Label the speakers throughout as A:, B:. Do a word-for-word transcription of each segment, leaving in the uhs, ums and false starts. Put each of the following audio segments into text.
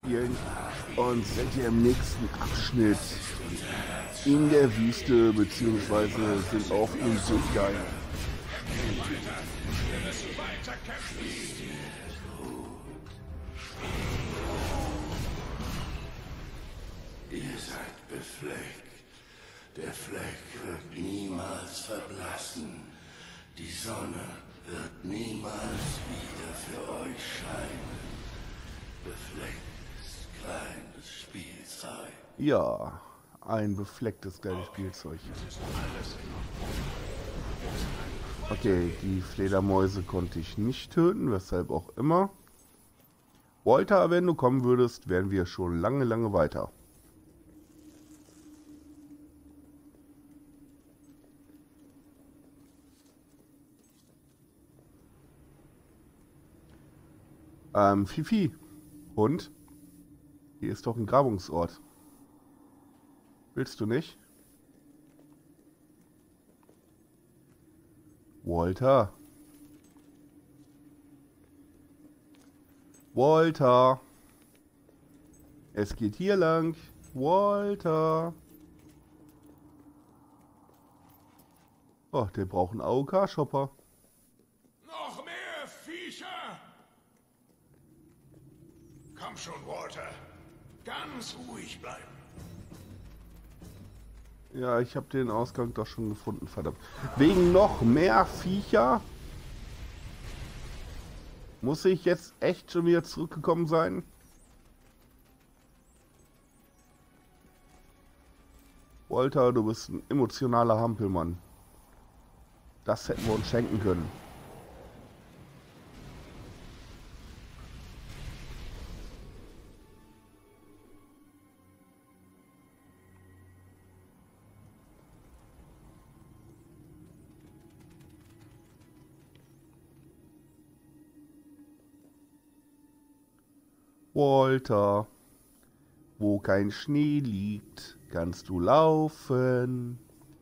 A: Und sind wir im nächsten Abschnitt in der Wüste, beziehungsweise sind auf dem Südgeil.
B: Ihr seid befleckt. Der Fleck wird niemals verblassen. Die Sonne wird niemals wieder für euch scheinen. Beflecktes kleines Spielzeug.
A: Ja, ein beflecktes kleines Spielzeug. Okay, die Fledermäuse konnte ich nicht töten, weshalb auch immer. Walter, wenn du kommen würdest, wären wir schon lange, lange weiter. Ähm, Fifi. Hund? Hier ist doch ein Grabungsort. Willst du nicht? Walter. Walter. Es geht hier lang. Walter. Oh, der braucht einen A O K-Shopper.
C: Noch mehr Viecher! Komm schon, Walter. Ganz ruhig bleiben.
A: Ja, ich habe den Ausgang doch schon gefunden, verdammt. Wegen noch mehr Viecher? Muss ich jetzt echt schon wieder zurückgekommen sein? Walter, du bist ein emotionaler Hampelmann. Das hätten wir uns schenken können. Walter, wo kein Schnee liegt, kannst du laufen.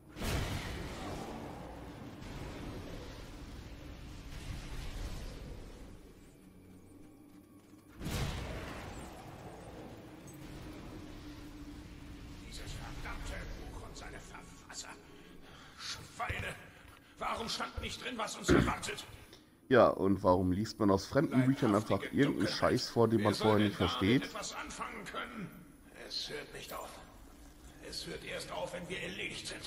C: Dieses verdammte Buch und seine Verfasser. Schweine! Warum stand nicht drin, was uns erwartet?
A: Ja, und warum liest man aus fremden Büchern einfach irgendeinen Scheiß vor, den man vorher nicht versteht?
C: Etwas anfangen können? Es hört nicht auf. Es hört erst auf, wenn wir erledigt sind.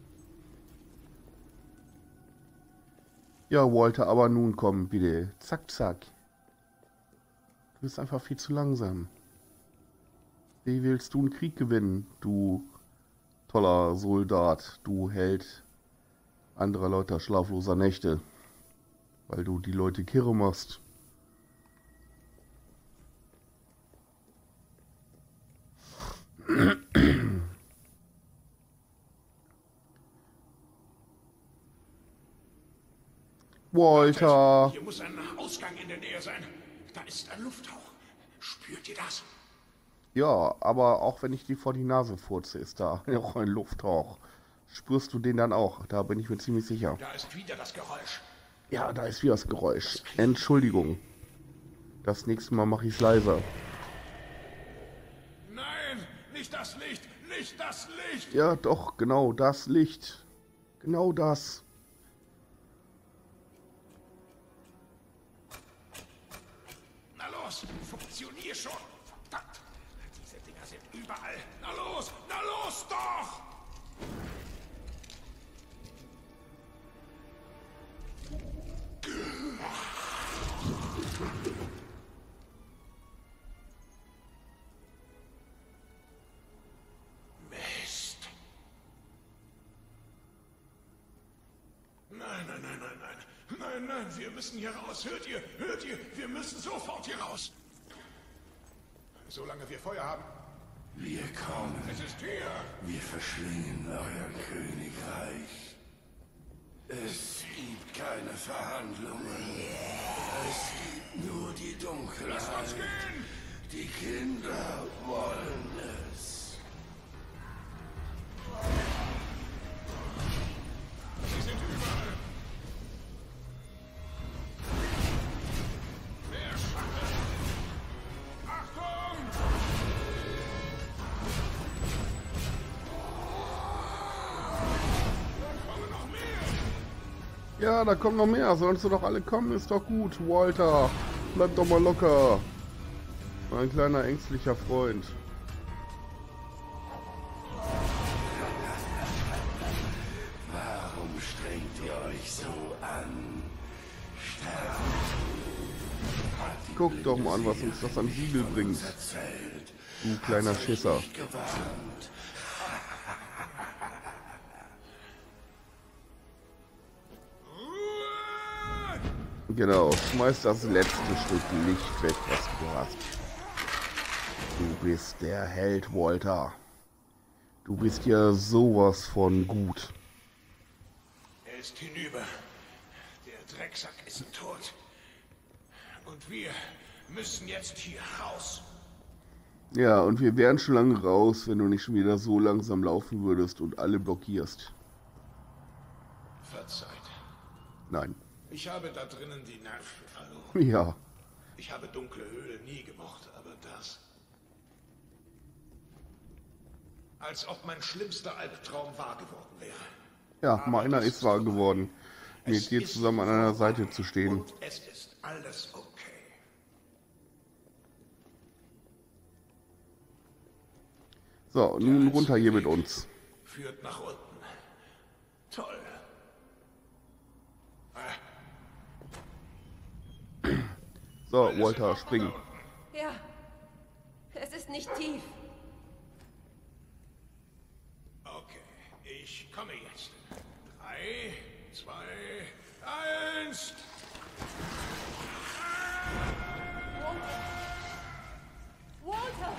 A: Ja, Walter, aber nun komm, bitte. Zack, zack. Du bist einfach viel zu langsam. Wie willst du einen Krieg gewinnen, du toller Soldat, du Held anderer Leute schlafloser Nächte? Weil du die Leute kirre machst. Walter!
C: Hier muss ein Ausgang in der Nähe sein. Da ist ein Lufthauch. Spürt ihr das?
A: Ja, aber auch wenn ich die vor die Nase furze, ist da auch ein Lufthauch. Spürst du den dann auch? Da bin ich mir ziemlich sicher.
C: Da ist wieder das Geräusch.
A: Ja, da ist wieder das Geräusch. Entschuldigung. Das nächste Mal mache ich es leiser.
C: Nein, nicht das Licht, nicht das Licht.
A: Ja, doch, genau das Licht. Genau das.
C: Na los, funktionier schon. Verdammt, diese Dinger sind überall. Na los, na los doch. Mist. Nein, nein, nein, nein, nein. Nein, nein, wir müssen hier raus. Hört ihr? Hört ihr? Wir müssen sofort hier raus. Solange wir Feuer haben.
B: Wir kommen.
C: Es ist hier.
B: Wir verschlingen euer Königreich. Es gibt keine Verhandlungen. Es gibt nur die Dunkelheit.
C: Lasst uns gehen.
B: Die Kinder wollen es.
C: Sie sind überall. Der Schatten. Achtung!
A: Ja, da kommen noch mehr. Sollst du doch alle kommen, ist doch gut. Walter, bleib doch mal locker. Mein kleiner ängstlicher Freund.
B: Warum strengt ihr euch so an? Sterben.
A: Guck doch mal an, was uns das an Siegel bringt.
B: Erzählt.
A: Du kleiner Schisser.
B: Nicht gewarnt.
A: Genau, schmeiß das letzte Stück Licht weg, was du hast. Du bist der Held, Walter. Du bist ja sowas von gut.
C: Er ist hinüber. Der Drecksack ist tot. Und wir müssen jetzt hier raus.
A: Ja, und wir wären schon lange raus, wenn du nicht schon wieder so langsam laufen würdest und alle blockierst.
C: Verzeiht.
A: Nein.
C: Ich habe da drinnen die Nerven verloren.
A: Ja.
C: Ich habe dunkle Höhlen nie gemocht, aber das... Als ob mein schlimmster Albtraum wahr geworden wäre.
A: Ja, meiner ist wahr geworden. Mit dir zusammen an einer Seite zu stehen.
C: Und es ist alles okay.
A: So, nun runter hier mit uns.
C: Führt nach unten. Toll.
A: So, Walter, spring.
D: Ja, es ist nicht tief.
C: Okay, ich komme jetzt. Drei, zwei, eins.
D: Walter!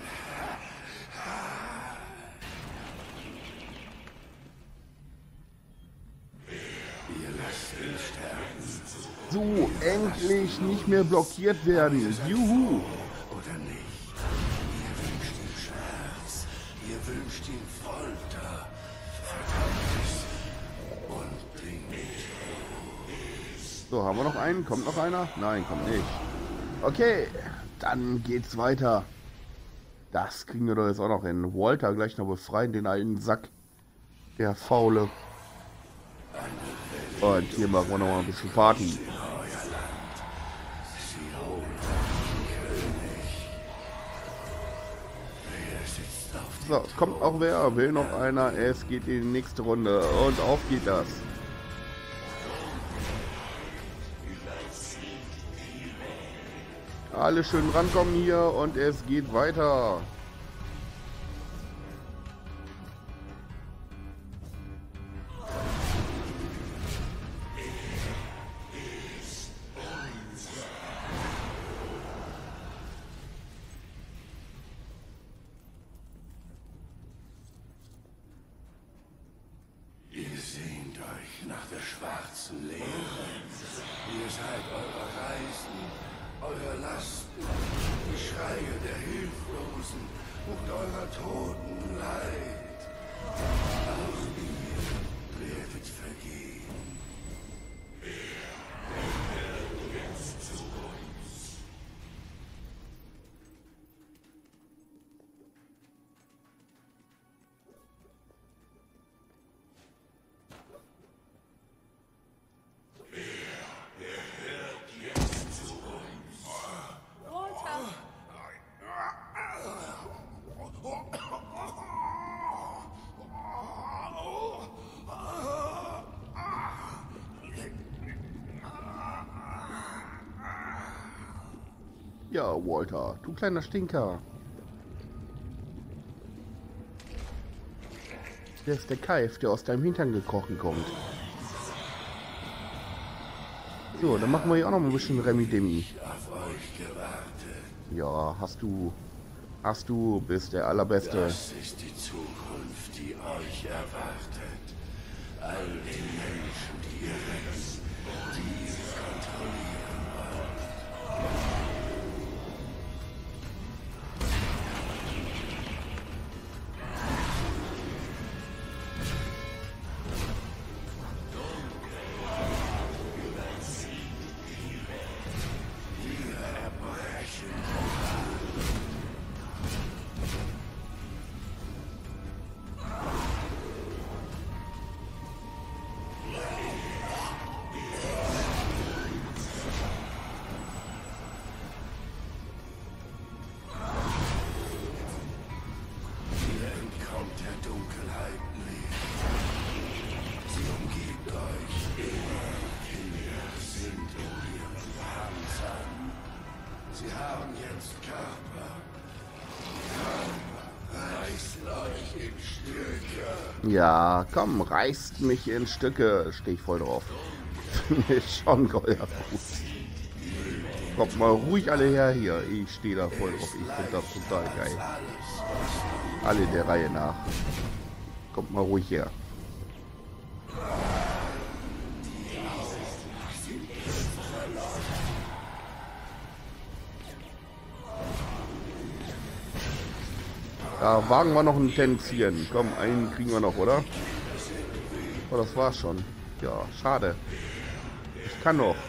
B: Ihr lasst ihn sterben.
A: So, endlich nicht mehr blockiert werden. Juhu!
B: Oder nicht? Ihr wünscht ihm Schmerz. Ihr wünscht ihm Folter. Verdammtes und
A: So, haben wir noch einen? Kommt noch einer? Nein, kommt nicht. Okay, dann geht's weiter. Das kriegen wir doch jetzt auch noch hin. Walter gleich noch befreien, den alten Sack. Der Faule. Und hier machen wir noch mal ein bisschen Party. So, kommt auch wer, will noch einer, es geht in die nächste Runde und auf geht das. Alle schön rankommen hier und es geht weiter.
B: Ihr sehnt euch nach der schwarzen Leere. Ihr seid eurer Reisen, eurer Lasten, die Schreie der Hilflosen und eurer Toten Leid. Auch ihr werdet vergehen.
D: Walter!
A: Ja, Walter, du kleiner Stinker. Der ist der Keif, der aus deinem Hintern gekrochen kommt. So, dann machen wir hier auch noch mal ein bisschen Remi-Demi.
B: Auf euch gewartet.
A: Ja, hast du. Hast du, bist der Allerbeste.
B: Das ist die Zukunft, die euch erwartet. All die Menschen, die ihr retten, die ihr kontrollieren wollt.
A: Ja, komm, reißt mich in Stücke. Stehe ich voll drauf. Ist schon geil. Kommt mal ruhig alle her hier. Ich stehe da voll drauf. Ich finde das total geil. Alle der Reihe nach. Kommt mal ruhig her. Da wagen wir noch ein Tänzchen. Komm, einen kriegen wir noch, oder? Oh, das war's schon. Ja, schade. Ich kann noch.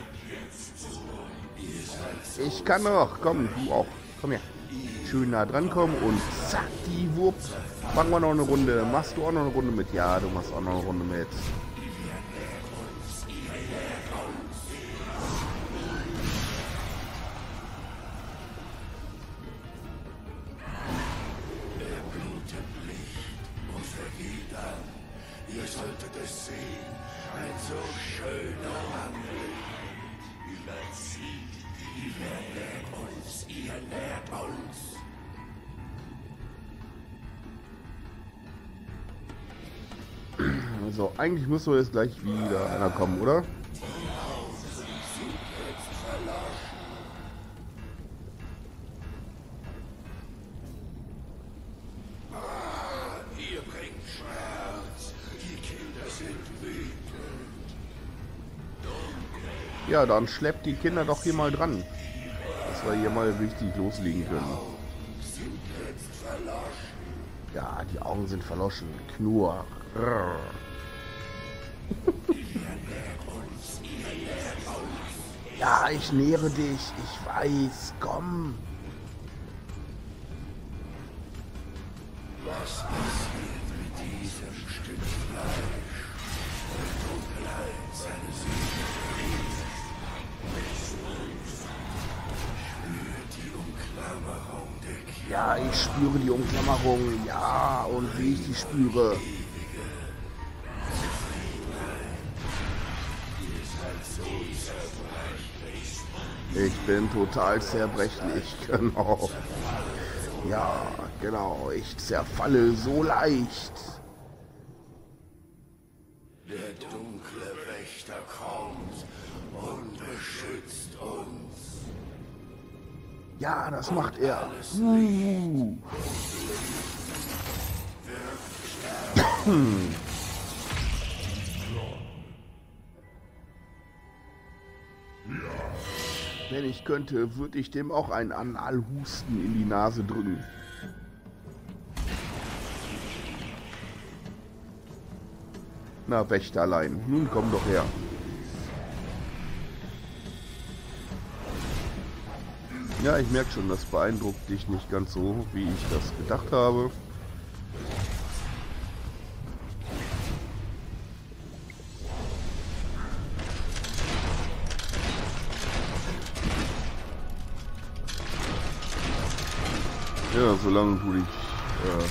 A: Ich kann noch. Komm, du auch. Komm her. Schön nah dran kommen und zack, die Wupp. Machen wir noch eine Runde. Machst du auch noch eine Runde mit? Ja, du machst auch noch eine Runde mit.
B: Ihr solltet es sehen. Ein so schöner Anblick. Überzieht. Ihr nährt uns. Ihr nährt uns.
A: Also, eigentlich müsste jetzt gleich wieder einer kommen, oder?
B: Ihr bringt Schmerz. Die Kinder sind wütend.
A: Ja, dann schleppt die Kinder doch hier mal dran. Dass wir hier mal richtig loslegen können.
B: Sind jetzt verloschen.
A: Ja, die Augen sind verloschen. Knurr. Rrr. Ja, ich nähere dich. Ich weiß. Komm.
B: Was passiert mit diesem Stück Fleisch? Die Dunkelheit seine Seele spürt die Umklammerung der Kinder.
A: Ja, ich spüre die Umklammerung. Ja, und wie ich die spüre. Ich bin total zerbrechlich, genau. Ja, genau, ich zerfalle so leicht.
B: Der dunkle Wächter kommt und beschützt uns.
A: Ja, das macht er. Uh. Hm. Wenn ich könnte, würde ich dem auch einen Analhusten in die Nase drücken. Na, Wächterlein, nun komm doch her. Ja, ich merke schon, das beeindruckt dich nicht ganz so, wie ich das gedacht habe. Ja, solange du dich, äh,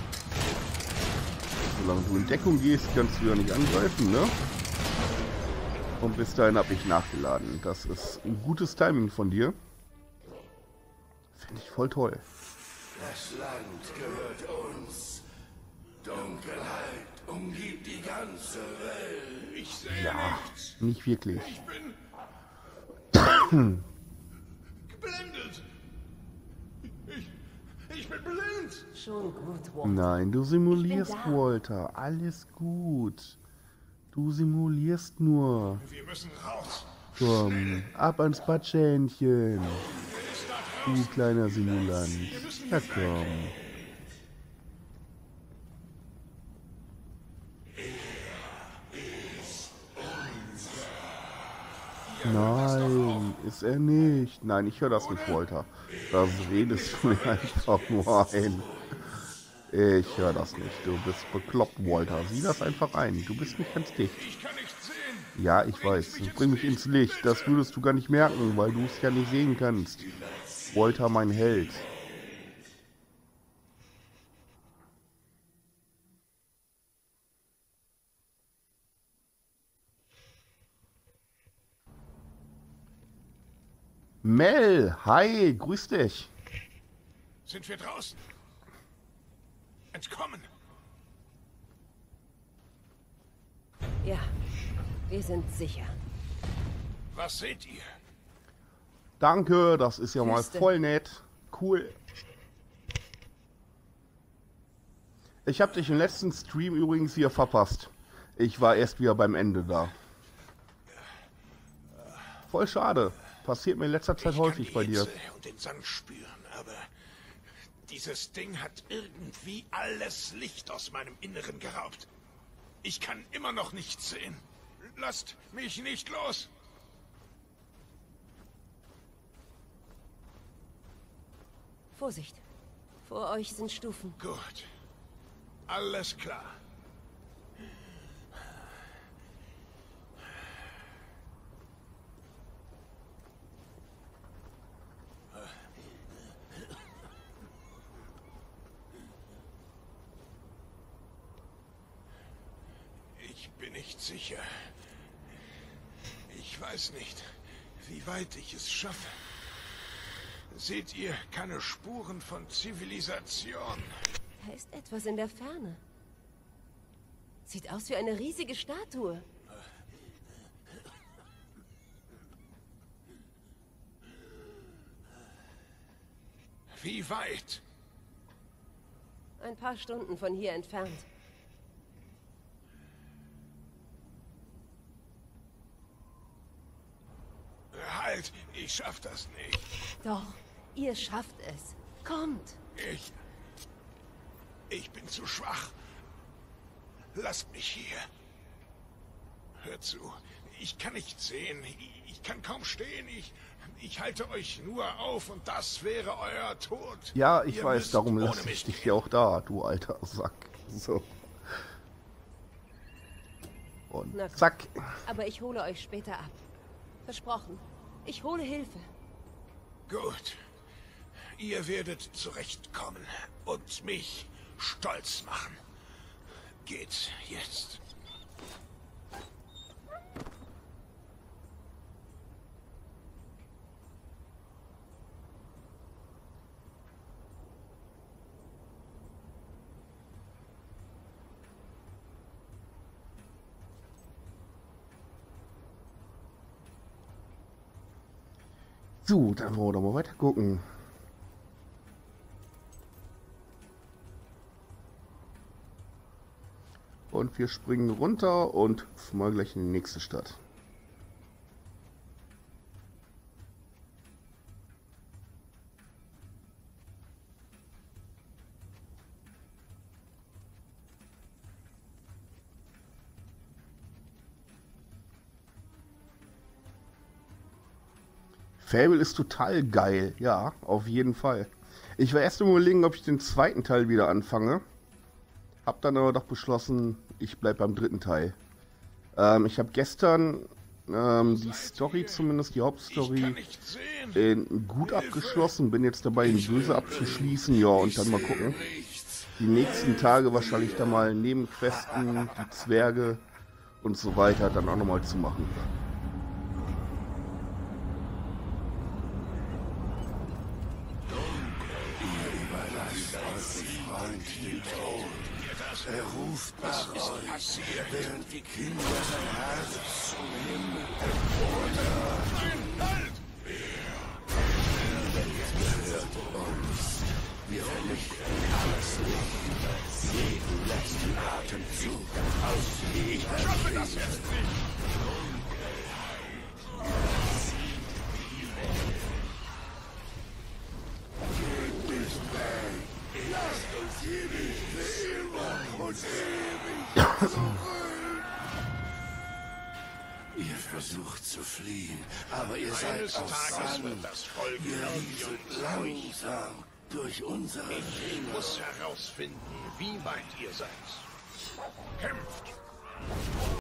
A: solange du in Deckung gehst, kannst du ja nicht angreifen, ne? Und bis dahin habe ich nachgeladen. Das ist ein gutes Timing von dir. Finde ich voll toll.
B: Das Land gehört uns. Dunkelheit umgibt die ganze Welt.
C: Ich sehe
A: Ja,
C: nichts.
A: nicht wirklich.
C: Ich bin geblendet. Ich, ich bin blind.
D: Schon gut, Walter.
A: Nein, du simulierst,
D: Ich bin da.
A: Walter. Alles gut. Du simulierst nur.
C: Wir müssen raus.
A: Komm, ab ans Patschähnchen. Du kleiner Simulant. Ja, komm. Nein, ist er nicht. Nein, ich höre das nicht, Walter. Das redest du mir einfach nur ein. Ich höre das nicht. Du bist bekloppt, Walter. Sieh das einfach ein. Du bist nicht ganz dicht.
C: Ich kann nichts sehen.
A: Ja, ich weiß. Bring mich ins Licht. Das würdest du gar nicht merken, weil du es ja nicht sehen kannst. Walter, mein Held. Mel, hi, grüß dich.
C: Sind wir draußen? Entkommen.
D: Ja, wir sind sicher.
C: Was seht ihr?
A: Danke, das ist ja mal
D: Wüste.
A: voll nett. Cool. Ich habe dich im letzten Stream übrigens hier verpasst. Ich war erst wieder beim Ende da. Voll schade. Passiert mir in letzter Zeit
C: Ich
A: häufig
C: kann
A: bei
C: die
A: dir.
C: Hitze und den Sand spüren, aber dieses Ding hat irgendwie alles Licht aus meinem Inneren geraubt. Ich kann immer noch nichts sehen. Lasst mich nicht los.
D: Vorsicht. Vor euch sind Stufen.
C: Gut. Alles klar. Ich bin nicht sicher. Ich weiß nicht, wie weit ich es schaffe. Seht ihr keine Spuren von Zivilisation?
D: Da ist etwas in der Ferne. Sieht aus wie eine riesige Statue.
C: Wie weit?
D: Ein paar Stunden von hier entfernt.
C: Halt, ich schaff das nicht.
D: Doch, ihr schafft es. Kommt.
C: Ich... Ich bin zu schwach. Lasst mich hier. Hört zu. Ich kann nicht sehen. Ich, ich kann kaum stehen. Ich... Ich halte euch nur auf und das wäre euer Tod.
A: Ja, ich
C: Ihr
A: weiß,
C: müsst
A: darum
C: ohne
A: lasse
C: mich
A: ich dich
C: gehen.
A: ja auch da, du alter Sack. So. Und
D: Na gut.
A: zack.
D: Aber ich hole euch später ab. Versprochen. Ich hole Hilfe.
C: Gut. Ihr werdet zurechtkommen und mich stolz machen. Geht jetzt.
A: So, dann wollen wir doch mal weiter gucken. Und wir springen runter und mal gleich in die nächste Stadt. Fable ist total geil, ja, auf jeden Fall. Ich war erst überlegen, ob ich den zweiten Teil wieder anfange. Hab dann aber doch beschlossen, ich bleib beim dritten Teil. Ähm, ich habe gestern ähm, die Story, zumindest die
C: Ich kann
A: Hauptstory,
C: nicht sehen.
A: äh, gut abgeschlossen. Bin jetzt dabei, ihn böse abzuschließen, ja, und dann mal gucken. Die nächsten Tage wahrscheinlich dann mal Nebenquesten, die Zwerge und so weiter dann auch nochmal zu machen.
B: Er ruft nach euch,
C: Passiert.
B: während die Kinder sein Herz zum Himmel
C: Halt!
B: hört uns. Wir vernichten alles Licht, jeden letzten Atemzug aus
C: Ich schaffe das jetzt nicht.
B: Ihr versucht zu fliehen, aber ihr
C: Eines
B: seid auf
C: Tages
B: Sand.
C: wird das Volk
B: Ihr
C: Herrn
B: rieselt langsam durch unsere
C: Ich
B: Finger.
C: muss herausfinden, wie weit ihr seid. Kämpft!